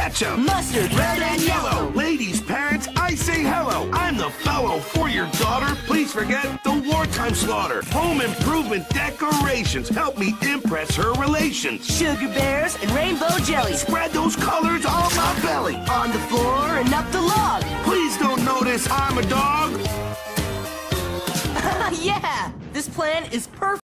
ketchup, mustard, red and yellow. Ladies, parents, I say hello. I'm the fellow for your daughter. Please forget the wartime slaughter. Home improvement decorations help me impress her relations. Sugar bears and rainbow jelly. Spread those colors on my belly. On the floor and up the log. Please don't notice I'm a dog. Yeah, this plan is perfect.